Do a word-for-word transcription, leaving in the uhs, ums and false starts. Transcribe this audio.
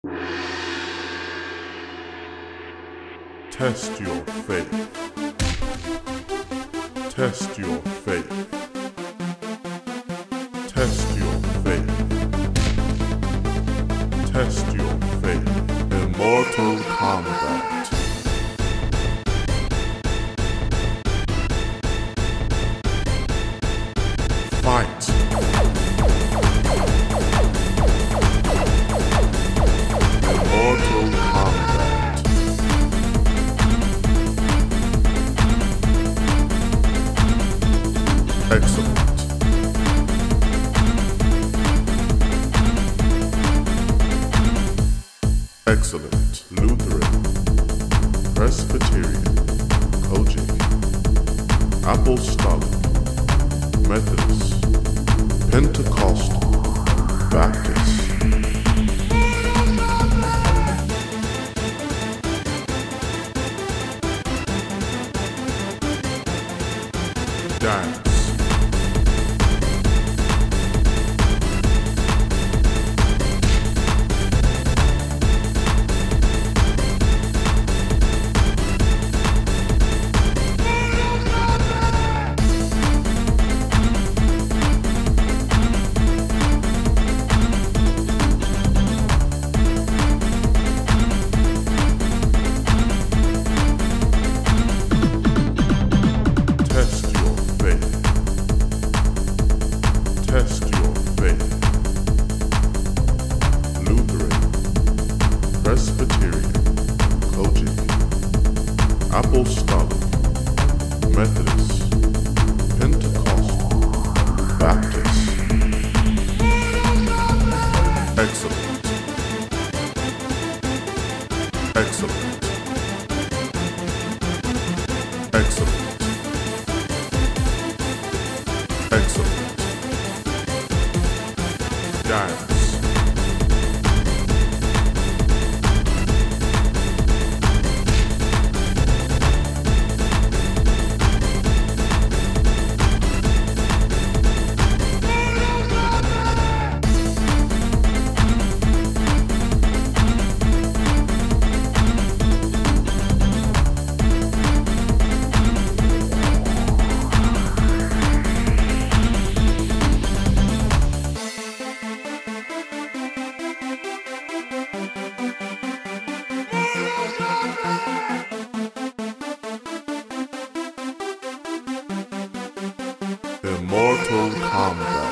Test your faith. Test your faith. Test your faith. Test your faith. Immortal Kombat. Fight. Immortal Kombat. Excellent. Excellent. Lutheran, Presbyterian, Kojic, Apostolic, Methodist, Pentecostal, Baptist. Dance. Test your faith. Lutheran, Presbyterian, Kojic, Apostolic, Methodist, Pentecostal, Baptist. Excellent. Excellent. Excellent. Excellent. Dance. Immortal Kombat.